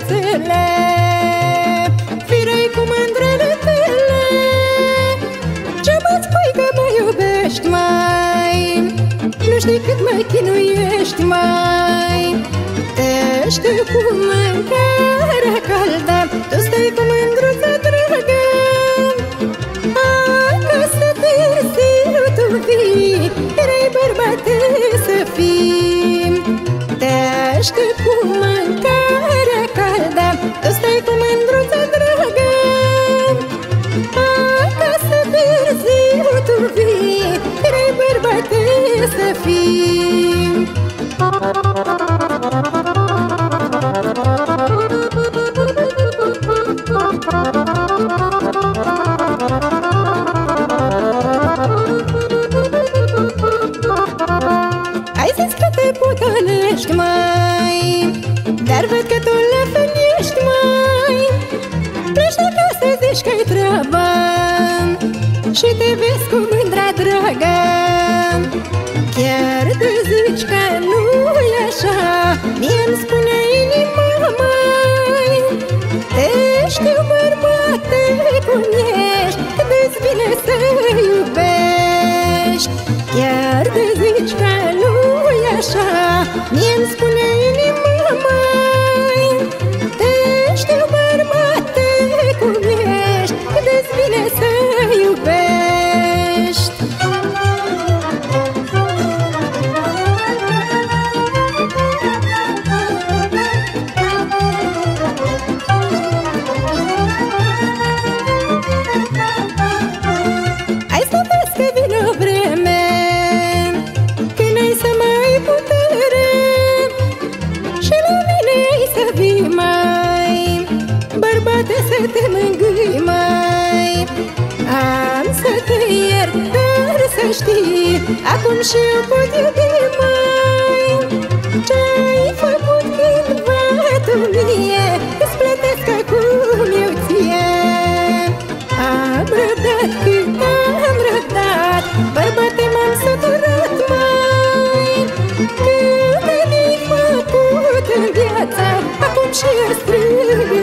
mândruțele, firei cu mândrele tale. Ce mă-ți spui că mă iubești, mai? Nu știi cât mă chinuiești, mai? Te știu cu mâncarea caldă, tu stai cu mândruța dragă. Acasă târziu tu vii, erei bărbate să fii. Te aștept cu mâncarea caldă, tu stai cu mândruța dragă. Acasă târziu tu vii, erei bărbate să fii. Ai zis că te putănești, mai, dar văd că tu la fel ești, mai. Pleci de acasă, zici că-i treaba și te vezi cu mândra dragă. Chiar te zici că nu-i așa, mie-mi spune inima, mai. Te știu, bărbate, cum ești, cât-ți vine să iubești. Chiar te zici că nu-i așa, mie-mi spune inima, mai. Te știu, bărbate, cum ești, cât-ți vine să iubești. Hai să vezi că vine o vreme când ai să mai ai putere și la mine ai să vii, mai. Bărbate, să te mângâi, mai. Am să te iert, dar să știi, acum și eu pot iubi, mai. Ce-ai făcut cândva tu mie, îți plătesc acum eu ție. Am răbdat cât am răbdat, bărbate, m-am săturat, mai. Câte mi-ai făcut în viața, acum și eu strâng